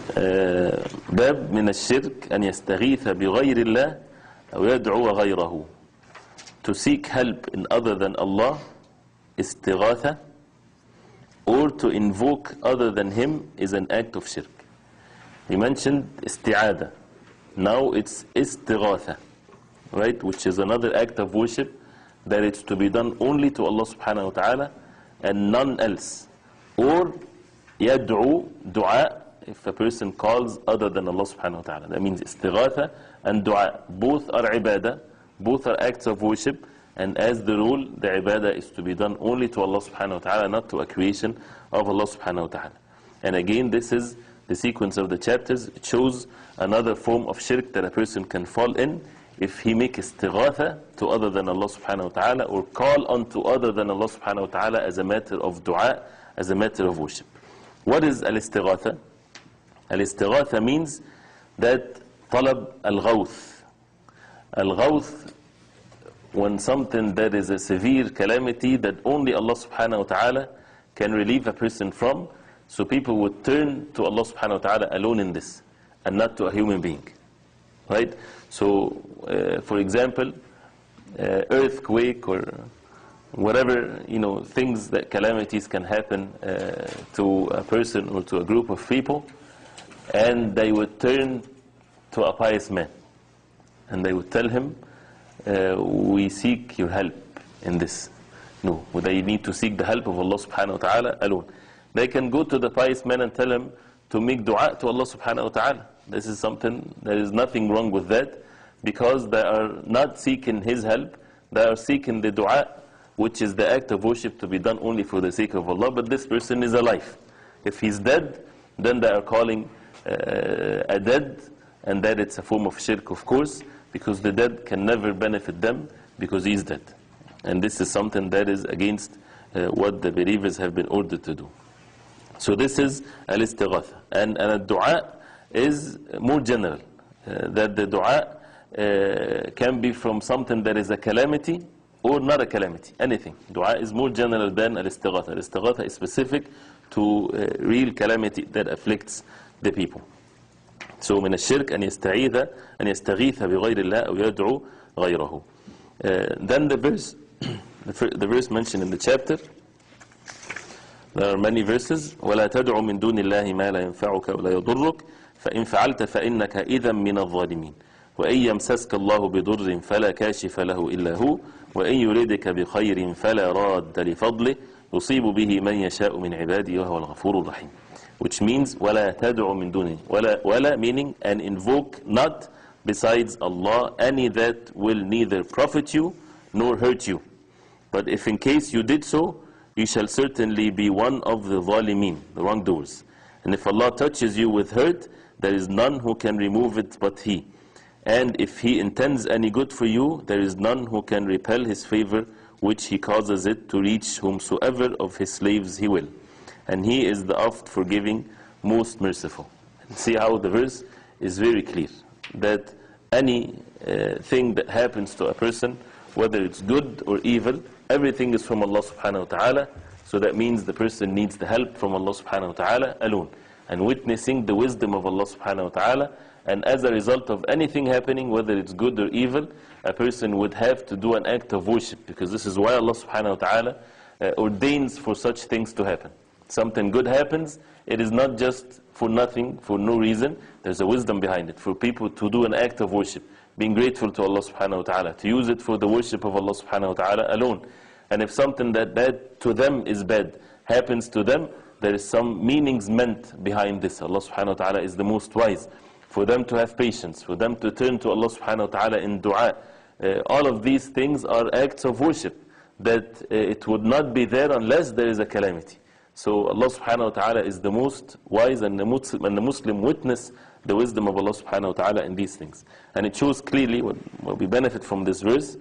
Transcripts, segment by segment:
باب من الشرك أن يستغيث بغير الله أو يدعو غيره. To seek help in other than Allah, istighatha, or to invoke other than Him is an act of shirk. We mentioned isti'ada. Now it's istighatha, right? Which is another act of worship that it's to be done only to Allah subhanahu wa ta'ala and none else. Or yad'u, dua, if a person calls other than Allah subhanahu wa ta'ala. That means istighatha and dua. Both are ibadah, both are acts of worship, and as the rule, the ibadah is to be done only to Allah subhanahu wa ta'ala, not to a creation of Allah subhanahu wa ta'ala. And again, this is the sequence of the chapters. It shows another form of shirk that a person can fall in if he make istighatha to other than Allah subhanahu wa ta'ala, or call unto other than Allah subhanahu wa ta'ala as a matter of dua, as a matter of worship. What is al-istighatha? Al-istighatha means that talab al-ghawth. Al-ghawth, when something that is a severe calamity that only Allah subhanahu wa ta'ala can relieve a person from, so people would turn to Allah subhanahu wa ta'ala alone in this, and not to a human being. Right? So, for example, earthquake or whatever, things that calamities can happen to a person or to a group of people, and they would turn to a pious man, and they would tell him, we seek your help in this. No, they need to seek the help of Allah subhanahu wa ta'ala alone. They can go to the pious man and tell him to make dua to Allah subhanahu wa ta'ala. This is something, there is nothing wrong with that, because they are not seeking his help, they are seeking the dua, which is the act of worship to be done only for the sake of Allah, but this person is alive. If he's dead, then they are calling a dead, and that it's a form of shirk, of course, because the dead can never benefit them because he is dead. And this is something that is against what the believers have been ordered to do. So this is al-istighatha. And a dua is more general, that the dua can be from something that is a calamity or not a calamity, anything. Dua is more general than al-istighatha. Al-istighatha is specific to real calamity that afflicts the people. So من الشرك أن يستغيث بغير الله أو يدعو غيره. Then the verse mentioned in the chapter, there are many verses. ولا تدع من دون الله ما لا ينفعك ولا يضرك فإن فعلت فإنك إذا من الظالمين وإن يمسسك الله بضر فلا كاشف له إلا هو وإن يريدك بخير فلا راد لفضله يصيب به من يشاء من عباده وهو الغفور الرحيم. Which means ولا تدع من دونه. ولا meaning and invoke not besides Allah any that will neither profit you nor hurt you. But if in case you did so, you shall certainly be one of the zalimin, the wrongdoers. And if Allah touches you with hurt, there is none who can remove it but He. And if He intends any good for you, there is none who can repel His favor, which He causes it to reach whomsoever of His slaves He will. And He is the oft forgiving, most merciful. And see how the verse is very clear, that any thing that happens to a person, whether it's good or evil, everything is from Allah subhanahu wa ta'ala. So that means the person needs the help from Allah subhanahu wa ta'ala alone, and witnessing the wisdom of Allah subhanahu wa ta'ala. And as a result of anything happening, whether it's good or evil, a person would have to do an act of worship, because this is why Allah subhanahu wa ta'ala ordains for such things to happen. Something good happens, it is not just for nothing, for no reason. There's a wisdom behind it, for people to do an act of worship, being grateful to Allah subhanahu wa ta'ala, to use it for the worship of Allah subhanahu wa ta'ala alone. And if something that bad to them is bad happens to them, there is some meanings meant behind this. Allah subhanahu wa ta'ala is the most wise. For them to have patience, for them to turn to Allah subhanahu wa ta'ala in dua. All of these things are acts of worship, that it would not be there unless there is a calamity. So Allah subhanahu wa ta'ala is the most wise, and the Muslim witness the wisdom of Allah subhanahu wa ta'ala in these things. And it shows clearly, what we benefit from this verse,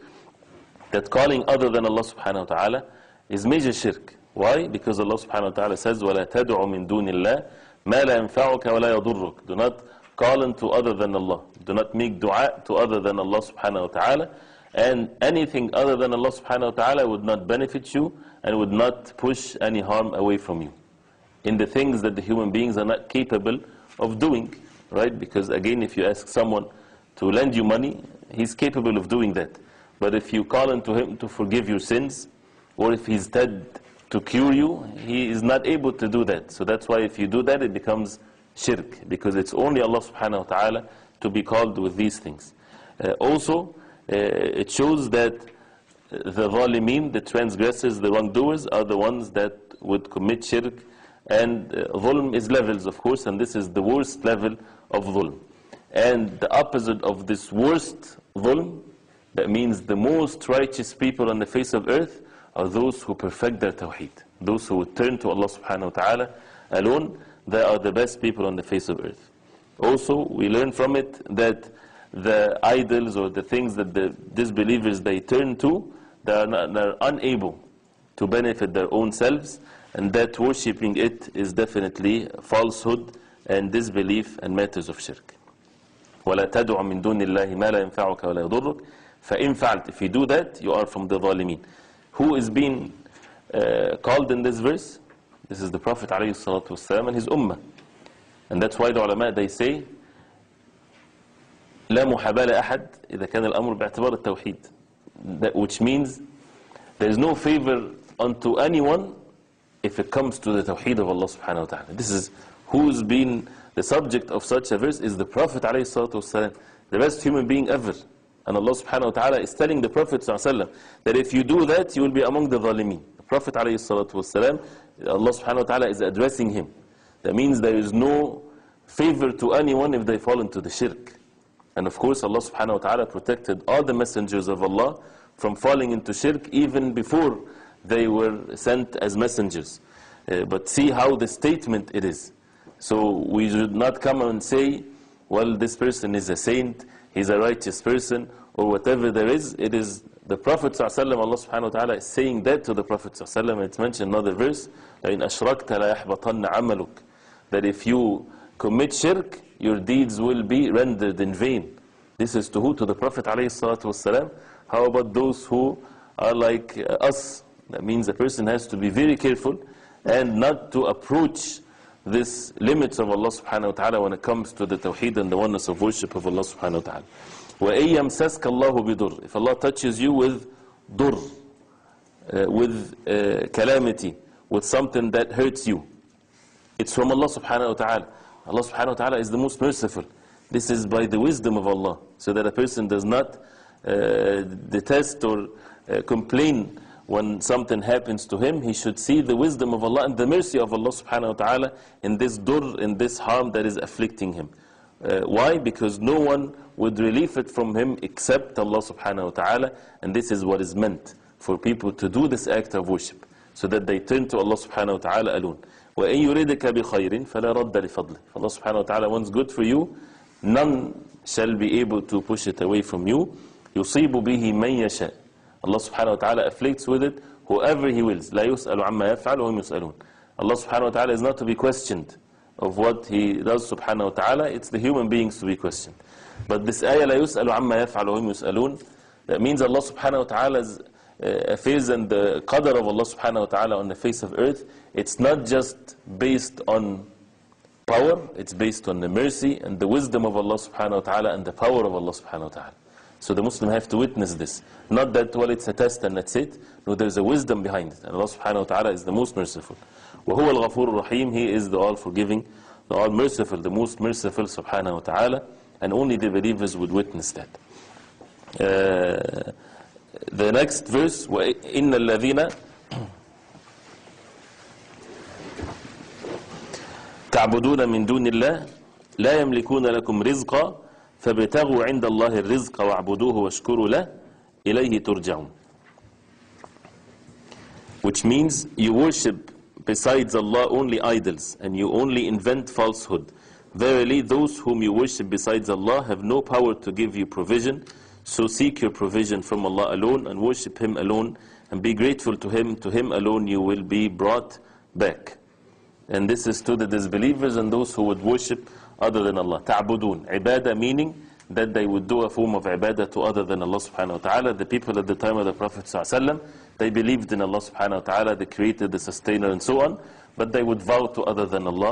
that calling other than Allah subhanahu wa ta'ala is major shirk. Why? Because Allah subhanahu wa ta'ala says, وَلَا تَدْعُ مِن دُونِ اللَّهِ مَا لَا يَنْفَعُكَ وَلَا يَضُرُّكَ. Do not call unto other than Allah. Do not make dua to other than Allah subhanahu wa ta'ala. And anything other than Allah subhanahu wa ta'ala would not benefit you and would not push any harm away from you. In the things that the human beings are not capable of doing, right? Because again, if you ask someone to lend you money, he's capable of doing that. But if you call unto him to forgive your sins, or if he's dead to cure you, he is not able to do that. So that's why if you do that, it becomes shirk, because it's only Allah subhanahu wa ta'ala to be called with these things. Also, it shows that the zalimeen, the transgressors, the wrongdoers, are the ones that would commit shirk. And zulm is levels, of course, and this is the worst level of zulm. And the opposite of this worst zulm, that means the most righteous people on the face of earth, are those who perfect their tawhid. Those who would turn to Allah subhanahu wa ta'ala alone, they are the best people on the face of earth. Also, we learn from it that the idols or the things that the disbelievers they turn to, they're unable to benefit their own selves, and that worshipping it is definitely falsehood and disbelief and matters of shirk. وَلَا تَدْعُ مِن دُونِ اللَّهِ مَا لَا يَنْفَعُكَ وَلَا يَضُرُّكَ فَإِنْ فَعَلْتَ. If you do that, you are from the ظالمين. Who is being called in this verse? This is the Prophet ﷺ and his ummah. And that's why the ulama, they say لا محاباة أحد إذا كان الأمر باعتبار التوحيد. Which means there is no favor unto anyone if it comes to the tawheed of Allah subhanahu wa ta'ala. This is who's been the subject of such a verse is the Prophet ﷺ, the best human being ever. And Allah subhanahu wa ta'ala is telling the Prophet ﷺ that if you do that, you will be among the zalimeen. The Prophet ﷺ, Allah subhanahu wa ta'ala is addressing him. That means there is no favor to anyone if they fall into the shirk. And of course, Allah subhanahu wa ta'ala protected all the messengers of Allah from falling into shirk even before they were sent as messengers. But see how the statement it is. So we should not come and say, well, this person is a saint, he's a righteous person, or whatever there is. It is the Prophet ﷺ, Allah subhanahu wa ta'ala is saying that to the Prophet ﷺ. It's mentioned in another verse, لَإِنْ أَشْرَكْتَ لَيَحْبَطَنَّ عَمَلُكَ, that if you commit shirk, your deeds will be rendered in vain. This is to who? To the Prophet ﷺ. How about those who are like us? That means a person has to be very careful and not to approach this limits of Allah subhanahu wa ta'ala when it comes to the tawheed and the oneness of worship of Allah subhanahu wa ta'ala. وَإِن يَمْسَسْكَ اللَّهُ بِضُرٍّ. If Allah touches you with dur, with calamity, with something that hurts you, it's from Allah subhanahu wa ta'ala. Allah subhanahu wa ta'ala is the most merciful. This is by the wisdom of Allah, so that a person does not detest or complain when something happens to him. He should see the wisdom of Allah and the mercy of Allah subhanahu wa ta'ala in this dur, in this harm that is afflicting him. Why? Because no one would relieve it from him except Allah subhanahu wa ta'ala, and this is what is meant for people to do this act of worship, so that they turn to Allah subhanahu wa ta'ala alone. وَإِن يُرِدْكَ بِخَيْرٍ فَلَا رَدَّ لِفَضْلِهِ. If Allah subhanahu wa ta'ala wants good for you, none shall be able to push it away from you. يُصِيبُ بِهِ مَن يَشَاءُ. Allah subhanahu wa ta'ala afflicts with it whoever He wills. لَا يُسْأَلُ عَمَّا يَفْعَلُ وَهُمْ يُسْأَلُونَ. Allah subhanahu wa ta'ala is not to be questioned of what He does subhanahu wa ta'ala. It's the human beings to be questioned. But this ayah, لَا يُسْأَلُ عَمَّا يَفْعَلُ وَهُمْ يُسْأَلُونَ, that means Allah subhanahu wa ta'ala's affairs and the qadr of Allah subhanahu wa ta'ala on the face of earth, it's not just based on power, it's based on the mercy and the wisdom of Allah subhanahu wa ta'ala and the power of Allah subhanahu wa ta'ala. So the Muslim have to witness this. Not that, well, it's a test and that's it. No, there's a wisdom behind it. And Allah subhanahu wa ta'ala is the most merciful. وَهُوَ الْغَفُورُ الرَّحِيمُ. He is the all-forgiving, the all-merciful, the most merciful subhanahu wa ta'ala. And only the believers would witness that. The next verse, وَإِنَّ الَّذِينَ تَعْبُدُونَ مِن دُونِ اللَّهِ لَا يَمْلِكُونَ لَكُمْ رِزْقًا فَابْتَغُوا عِنْدَ اللَّهِ الرِّزْقَ وَاعْبُدُوهُ وَاشْكُرُوا لَهُ إِلَيْهِ تُرْجَعُونَ. Which means you worship besides Allah only idols, and you only invent falsehood. Verily, those whom you worship besides Allah have no power to give you provision. So seek your provision from Allah alone and worship Him alone, and be grateful to Him. To Him alone you will be brought back. And this is to the disbelievers and those who would worship other than Allah. Ta'budun, ibadah, meaning that they would do a form of ibadah to other than Allah subhanahu wa ta'ala. The people at the time of the Prophet ﷺ, they believed in Allah subhanahu wa ta'ala, the creator, the sustainer, and so on, but they would vow to other than Allah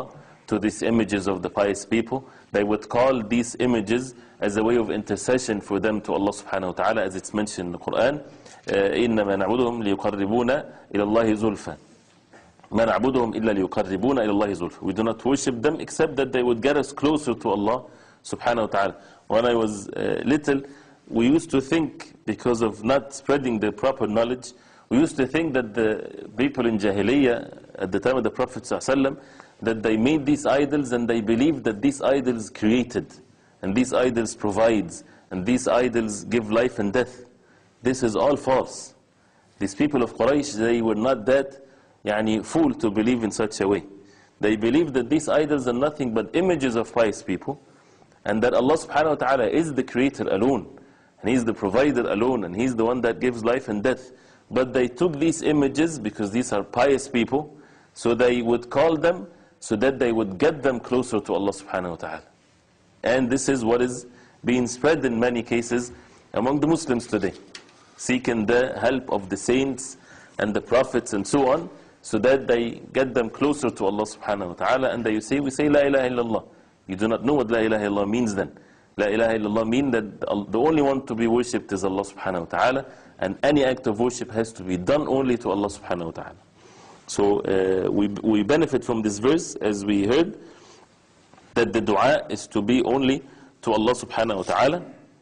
to these images of the pious people. They would call these images as a way of intercession for them to Allah subhanahu wa ta'ala, as it's mentioned in the Quran. إِنَّمَا نَعْبُدُهُمْ لِيُقَرِّبُونَ إِلَى اللَّهِ زُلْفًا مَا نَعْبُدُهُمْ إِلَّا لِيُقَرِّبُونَ إِلَى اللَّهِ زُلْفًا. We do not worship them except that they would get us closer to Allah subhanahu wa ta'ala. When I was little, we used to think, because of not spreading the proper knowledge, we used to think that the people in Jahiliyyah at the time of the Prophet ﷺ, that they made these idols and they believed that these idols created, and these idols provides, and these idols give life and death. This is all false. These people of Quraysh, they were not that fool to believe in such a way. They believed that these idols are nothing but images of pious people, and that Allah subhanahu wa ta'ala is the creator alone, and He's the provider alone, and He's the one that gives life and death. But they took these images, because these are pious people, so they would call them, so that they would get them closer to Allah subhanahu wa ta'ala. And this is what is being spread in many cases among the Muslims today, seeking the help of the saints and the prophets and so on, so that they get them closer to Allah subhanahu wa ta'ala. And we say La ilaha illallah. You do not know what La ilaha illallah means then. La ilaha illallah means that the only one to be worshipped is Allah subhanahu wa ta'ala, and any act of worship has to be done only to Allah subhanahu wa ta'ala. So we benefit from this verse, as we heard, that the dua is to be only to Allah subhanahu wa ta'ala,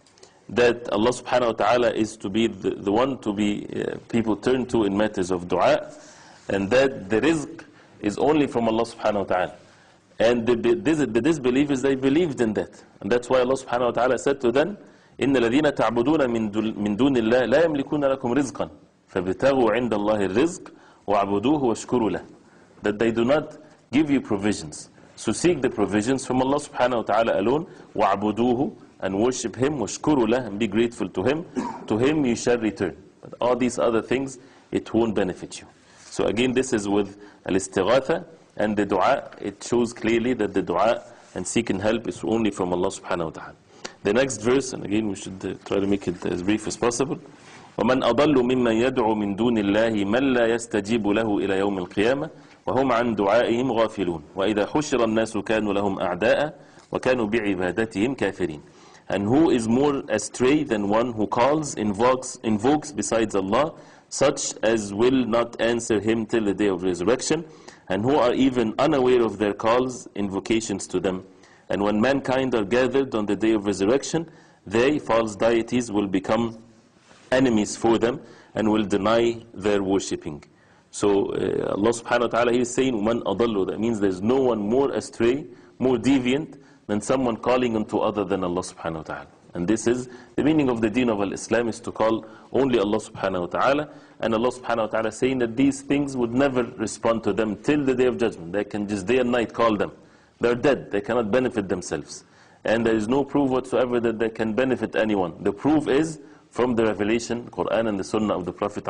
that Allah subhanahu wa ta'ala is to be the one to be people turn to in matters of dua, and that the rizq is only from Allah subhanahu wa ta'ala. And the disbelievers, they believed in that, and that's why Allah subhanahu wa ta'ala said to them, إِنَّ الَّذِينَ تَعْبُدُونَ مِن دُونِ اللَّهِ لَا يَمْلِكُونَ لَكُمْ رِزْقًا فَابْتَغُوا عِنْدَ اللَّهِ الرِّزْقَ وَاعْبُدُوهُ وَاشْكُرُوا لَهُ. That they do not give you provisions. So seek the provisions from Allah subhanahu wa ta'ala alone, وَاعْبُدُوهُ, and worship Him, وَاشْكُرُوا لَهُ, and be grateful to Him. To Him you shall return. But all these other things, it won't benefit you. So again, this is with al-istighatha and the dua. It shows clearly that the dua and seeking help is only from Allah subhanahu wa ta'ala. The next verse, and again we should try to make it as brief as possible. وَمَنْ أَضَلُّ مِمَّنْ يَدْعُو مِنْ دُونِ اللَّهِ مَنْ لَا يَسْتَجِيبُ لَهُ إِلَى يَوْمِ الْقِيَامَةِ وَهُمْ عَنْ دُعَائِهِمْ غَافِلُونَ وَإِذَا حُشِرَ النَّاسُ كَانُوا لَهُمْ أَعْدَاءً وَكَانُوا بِعِبَادَتِهِمْ كَافِرِينَ. And who is more astray than one who calls, invokes besides Allah, such as will not answer him till the day of resurrection, and who are even unaware of their calls, invocations to them. And when mankind are gathered on the day of resurrection, they, false deities, will become enemies for them and will deny their worshipping. So Allah subhanahu wa ta'ala is saying, "Man adallu." That means there's no one more astray, more deviant than someone calling unto other than Allah subhanahu wa ta'ala. And this is the meaning of the deen of Islam, is to call only Allah subhanahu wa ta'ala. And Allah subhanahu wa ta'ala saying that these things would never respond to them till the day of judgment. They can just day and night call them. They're dead. They cannot benefit themselves. And there is no proof whatsoever that they can benefit anyone. The proof is from the revelation, Quran and the Sunnah of the Prophet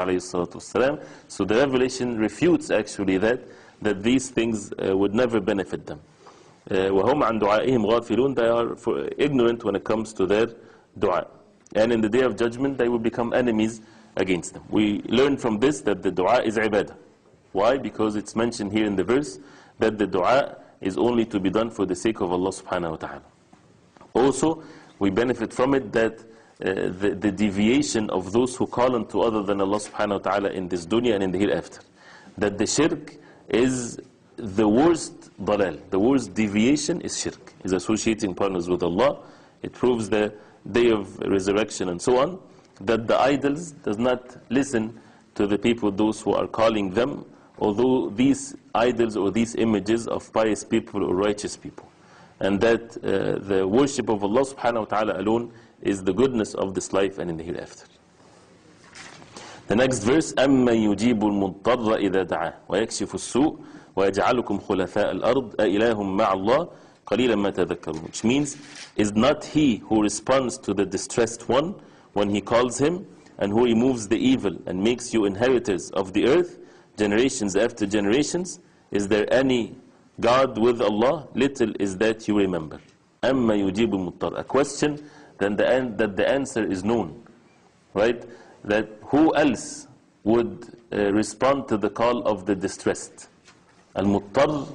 ﷺ. So the revelation refutes actually that these things would never benefit them. وَهُمْ عَنْ دُعَائِهِمْ غَافِلُونَ. They are ignorant when it comes to their dua. And in the day of judgment, they will become enemies against them. We learn from this that the dua is ibadah. Why? Because it's mentioned here in the verse that the dua is only to be done for the sake of Allah subhanahu wa ta'ala. Also, we benefit from it that the deviation of those who call unto other than Allah subhanahu wa ta'ala in this dunya and in the hereafter. That the shirk is the worst dalal, the worst deviation is shirk, is associating partners with Allah. It proves the day of resurrection and so on, that the idols does not listen to the people, those who are calling them, although these idols or these images of pious people or righteous people. And that the worship of Allah subhanahu wa ta'ala alone is the goodness of this life and in the hereafter. The next verse, أَمَّنْ يُجِيبُ الْمُضْطَرَّ إِذَا دَعَاهُ وَيَكْشِفُ السُّوءَ وَيَجْعَلُكُمْ خُلَفَاءَ الْأَرْضِ أَإِلَٰهٌ مَّعَ اللَّهِ قَلِيلًا مَا تَذَكَّرُونَ. Which means, is not he who responds to the distressed one when he calls him, and who removes the evil and makes you inheritors of the earth, generations after generations? Is there any God with Allah? Little is that you remember. أَمَّا يُجِيبُ الْمُضْطَرَّ. A question that the answer is known. Right? That who else would respond to the call of the distressed? Al-Muttar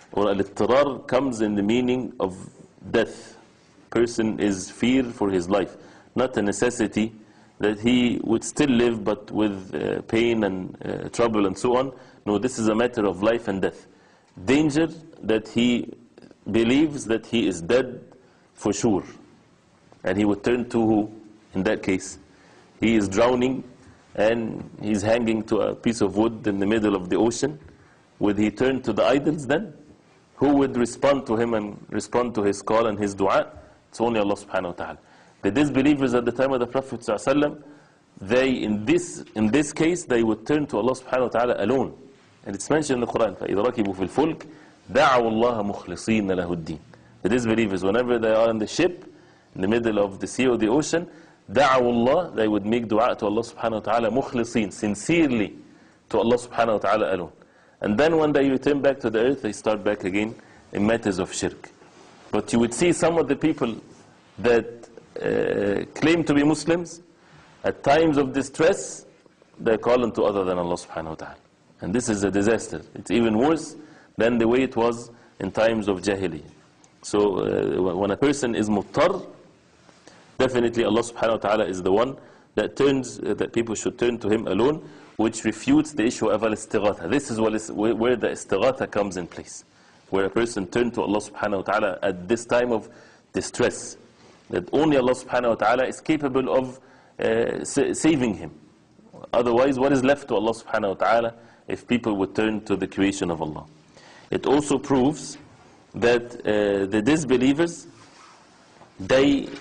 or al-ittirar comes in the meaning of death. Person is fear for his life, not a necessity that he would still live but with pain and trouble and so on. No, this is a matter of life and death. Danger that he believes that he is dead for sure. And he would turn to who in that case? He is drowning and he's hanging to a piece of wood in the middle of the ocean. Would he turn to the idols then? Who would respond to him and respond to his call and his dua? It's only Allah subhanahu wa ta'ala. The disbelievers at the time of the Prophet sallallahu alaihi wasallam, they in this case they would turn to Allah subhanahu wa ta'ala alone. And it's mentioned in the Quran, فَإِذَا رَكِبُوا فِي الْفُلْكِ دَعَوُوا اللَّهَ مُخْلِصِينَ لَهُ الدِّينَ. The disbelievers, whenever they are in the ship, in the middle of the sea or the ocean, دَعَوُوا اللَّهَ, they would make dua to Allah subhanahu wa ta'ala مُخْلِصِينَ, sincerely to Allah subhanahu wa ta'ala alone. And then when they return back to the earth, they start back again in matters of shirk. But you would see some of the people that claim to be Muslims, at times of distress, they call unto other than Allah subhanahu wa ta'ala. And this is a disaster. It's even worse than the way it was in times of Jahiliyyah. So when a person is muttar, definitely Allah subhanahu wa ta'ala is the one that that people should turn to Him alone, which refutes the issue of al-istighatha. This is where the istighatha comes in place, where a person turns to Allah subhanahu wa ta'ala at this time of distress, that only Allah subhanahu wa ta'ala is capable of saving him. Otherwise, what is left to Allah subhanahu wa ta'ala if people would turn to the creation of Allah? It also proves that the disbelievers, they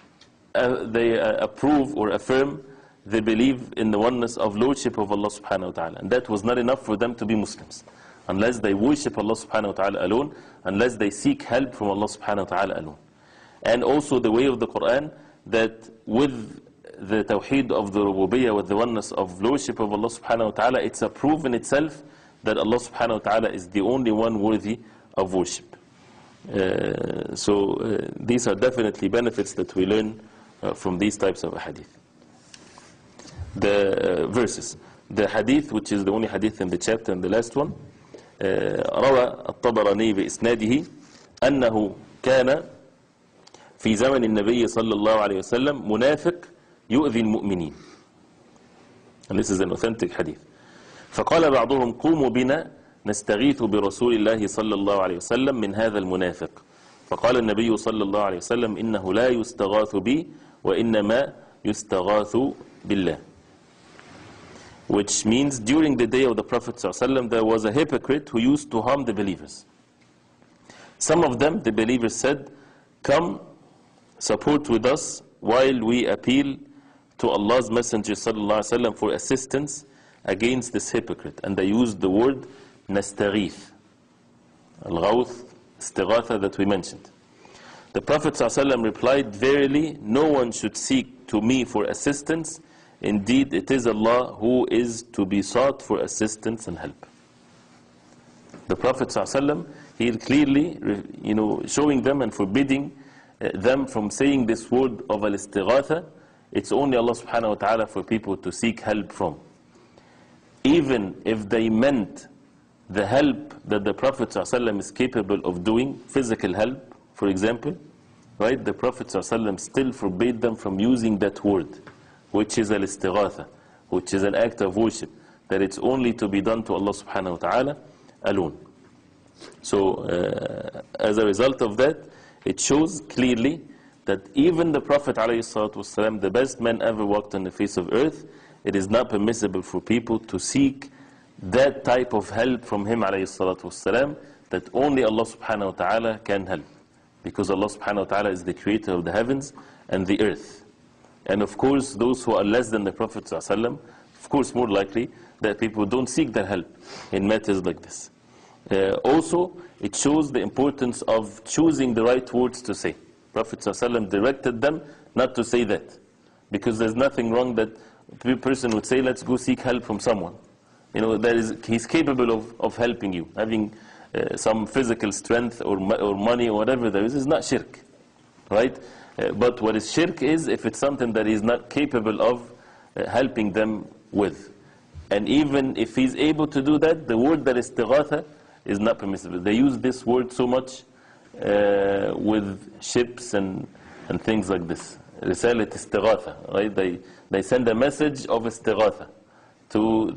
approve or affirm the belief in the oneness of lordship of Allah subhanahu wa ta'ala. And that was not enough for them to be Muslims, unless they worship Allah subhanahu wa ta'ala alone, unless they seek help from Allah subhanahu wa ta'ala alone. And also the way of the Quran, that with the Tawhid of the Rububiyyah, with the oneness of lordship of Allah subhanahu wa ta'ala, it's a proof in itself that Allah subhanahu wa ta'ala is the only one worthy of worship. So these are definitely benefits that we learn from these types of hadith. The verses. The hadith, which is the only hadith in the chapter and the last one, روى الطبراني بإسناده أنه كان في زمن النبي صلى الله عليه وسلم منافق يؤذي المؤمنين. And this is an authentic hadith. فقال بعضهم قوموا بنا نستغيث برسول الله صلى الله عليه وسلم من هذا المنافق. فقال النبي صلى الله عليه وسلم إنه لا يستغاث بي وإنما يستغاث بالله. Which means during the day of the Prophet ﷺ, there was a hypocrite who used to harm the believers. Some of them, the believers, said, come support with us while we appeal to Allah's Messenger ﷺ for assistance against this hypocrite. And they used the word nastaghith, al-ghawth, istighatha that we mentioned. The Prophet ﷺ replied, verily no one should seek to me for assistance. Indeed, it is Allah who is to be sought for assistance and help. The Prophet ﷺ, he clearly, showing them and forbidding them from saying this word of al-istighatha. It's only Allah subhanahu wa ta'ala for people to seek help from. Even if they meant the help that the Prophet ﷺ is capable of doing, physical help, for example, right? The Prophet ﷺ still forbade them from using that word, which is al-istighatha, which is an act of worship, that it's only to be done to Allah subhanahu wa ta'ala alone. So, as a result of that, it shows clearly that even the Prophet ﷺ, the best man ever walked on the face of earth, it is not permissible for people to seek that type of help from him ﷺ, that only Allah subhanahu wa ta'ala can help. Because Allah subhanahu wa ta'ala is the creator of the heavens and the earth. And of course, those who are less than the Prophet ﷺ, of course, more likely that people don't seek their help in matters like this. Also, it shows the importance of choosing the right words to say. Prophet ﷺ directed them not to say that, because there's nothing wrong that a person would say, let's go seek help from someone. He's capable of helping you. Having some physical strength or money or whatever there is not shirk, right? But what is shirk is if it's something that he's not capable of helping them with. And even if he's able to do that, the word that is istighatha is not permissible. They use this word so much with ships and things like this. رسالة استغاثة, right? They send a message of istighatha to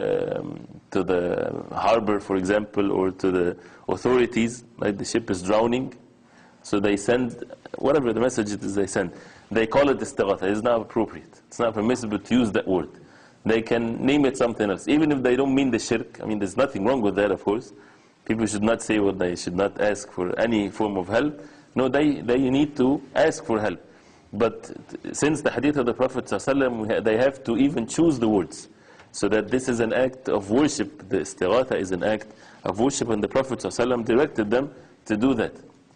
the harbor, for example, or to the authorities. Like the ship is drowning, so they send whatever the message it is they send. They call it istighatha. It's not appropriate. It's not permissible to use that word. They can name it something else, even if they don't mean the shirk. I mean, there's nothing wrong with that, of course. People should not say, well, they should not ask for any form of help. No, they need to ask for help. But since the hadith of the Prophet ﷺ, they have to even choose the words, so that this is an act of worship. The istighatha is an act of worship, and the Prophet ﷺ directed them to do that.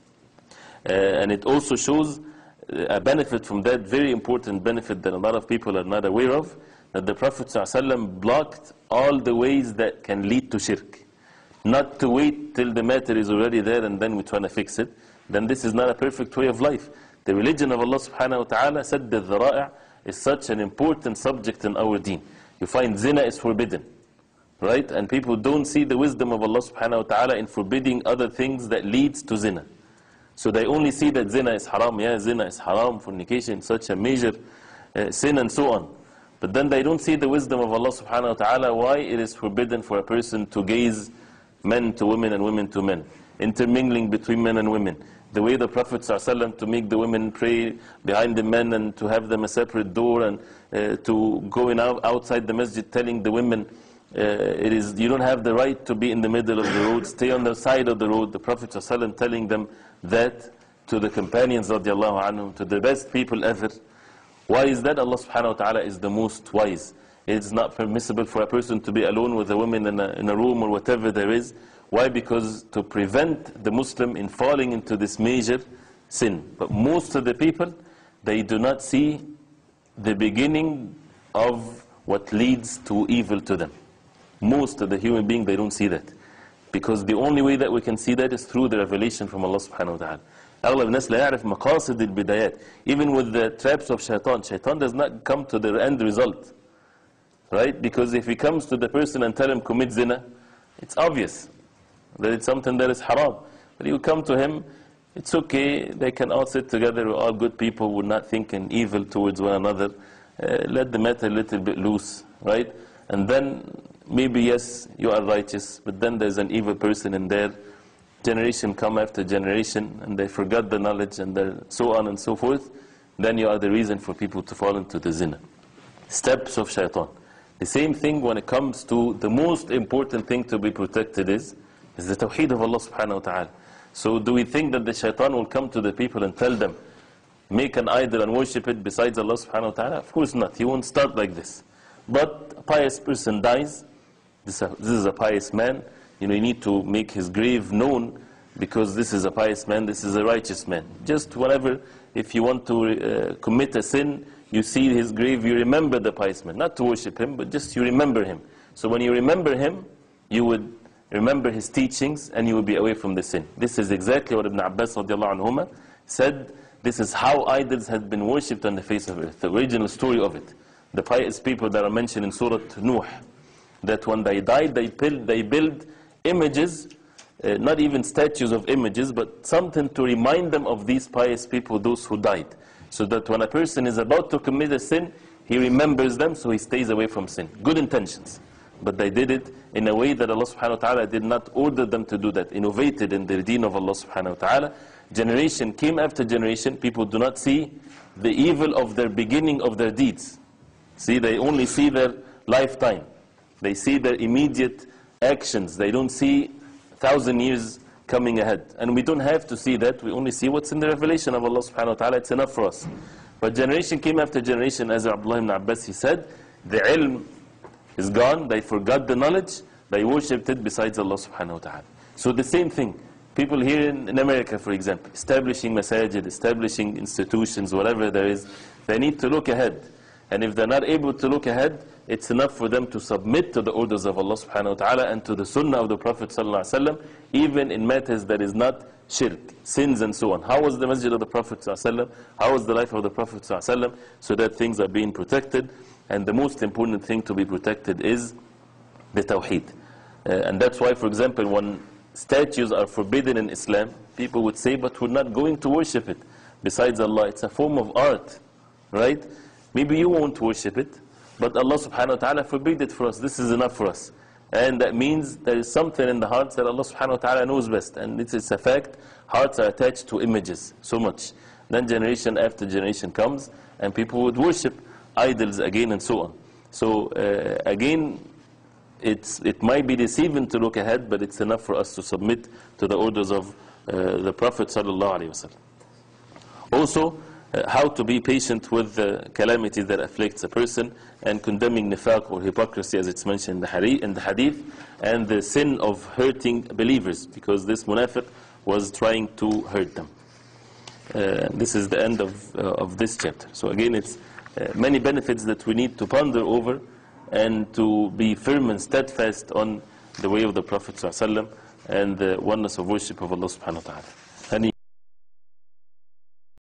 And it also shows a benefit from that, very important benefit that a lot of people are not aware of, that the Prophet ﷺ blocked all the ways that can lead to shirk. Not to wait till the matter is already there and then we're trying to fix it. Then this is not a perfect way of life. The religion of Allah subhanahu wa ta'ala, sadd al-dhara'i', is such an important subject in our deen. You find zina is forbidden, right? And people don't see the wisdom of Allah subhanahu wa ta'ala in forbidding other things that leads to zina. So they only see that zina is haram. Yeah, zina is haram, fornication, such a major sin and so on. But then they don't see the wisdom of Allah subhanahu wa ta'ala, why it is forbidden for a person to gaze men to women and women to men, intermingling between men and women. The way the Prophet ﷺ to make the women pray behind the men and to have them a separate door, and to going outside the masjid telling the women, you don't have the right to be in the middle of the road, stay on the side of the road. The Prophet ﷺ telling them that to the companions radiallahu anhum, to the best people ever. Why is that? Allah subhanahu wa ta'ala is the most wise. It's not permissible for a person to be alone with a woman in a room or whatever there is. Why? Because to prevent the Muslim in falling into this major sin. But most of the people, they do not see the beginning of what leads to evil to them. Most of the human beings, they don't see that. Because the only way that we can see that is through the revelation from Allah subhanahu wa ta'ala. أغلب الناس لا يعرف مقاصد البدايات. Even with the traps of shaitan does not come to the end result. Right? Because if he comes to the person and tell him commit zina, it's obvious that it's something that is haram. But you come to him, it's okay, they can all sit together, we're all good people, we're not thinking evil towards one another. Let the matter a little bit loose, right? And then maybe yes, you are righteous, but then there's an evil person in there. Generation come after generation, and they forgot the knowledge, and so on and so forth. Then you are the reason for people to fall into the zina. Steps of shaitan. The same thing when it comes to the most important thing to be protected is the Tawhid of Allah subhanahu wa ta'ala. So do we think that the shaitan will come to the people and tell them, make an idol and worship it besides Allah subhanahu wa ta'ala? Of course not. He won't start like this. But a pious person dies. This is a pious man. You need to make his grave known, because this is a pious man, this is a righteous man. Just whenever, if you want to commit a sin, you see his grave, you remember the pious man. Not to worship him, but just you remember him. So when you remember him, you would remember his teachings, and you will be away from the sin. This is exactly what Ibn Abbas radiallahu anhuma said. This is how idols had been worshipped on the face of earth. The original story of it. The pious people that are mentioned in Surah Nuh, that when they died, they build images, not even statues of images, but something to remind them of these pious people, those who died. So that when a person is about to commit a sin, he remembers them, so he stays away from sin. Good intentions. But they did it in a way that Allah subhanahu wa ta'ala did not order them to do that. Innovated in the deen of Allah subhanahu wa ta'ala. Generation came after generation, people do not see the evil of their beginning of their deeds. See, they only see their lifetime. They see their immediate actions. They don't see 1,000 years coming ahead. And we don't have to see that. We only see what's in the revelation of Allah subhanahu wa ta'ala. It's enough for us. But generation came after generation, as Abdullah ibn Abbas, he said, the ilm is gone, they forgot the knowledge, they worshipped it besides Allah subhanahu wa ta'ala. So the same thing, people here in America, for example, establishing masajid, establishing institutions, whatever there is, they need to look ahead. And if they're not able to look ahead, it's enough for them to submit to the orders of Allah subhanahu wa ta'ala and to the sunnah of the Prophet sallallahu alaihi wasallam, even in matters that is not shirk, sins and so on. How was the masjid of the Prophet sallallahu alaihi wasallam? How was the life of the Prophet sallallahu alaihi wasallam? So that things are being protected. And the most important thing to be protected is the Tawhid. And that's why, for example, when statues are forbidden in Islam, people would say, but we're not going to worship it. Besides Allah, it's a form of art, right? Maybe you won't worship it, but Allah subhanahu wa ta'ala forbid it for us. This is enough for us. And that means there is something in the hearts that Allah subhanahu wa ta'ala knows best. And it's a fact, hearts are attached to images so much. Then generation after generation comes, and people would worship idols again and so on. So again, it might be deceiving to look ahead, but it's enough for us to submit to the orders of the Prophet sallallahu alaihi wasallam. Also, how to be patient with the calamity that afflicts a person, and condemning nifaq or hypocrisy, as it's mentioned in the hadith, and the sin of hurting believers, because this munafiq was trying to hurt them. This is the end of this chapter. So again, it's many benefits that we need to ponder over, and to be firm and steadfast on the way of the Prophet ﷺ and the oneness of worship of Allah subhanahu wa ta'ala.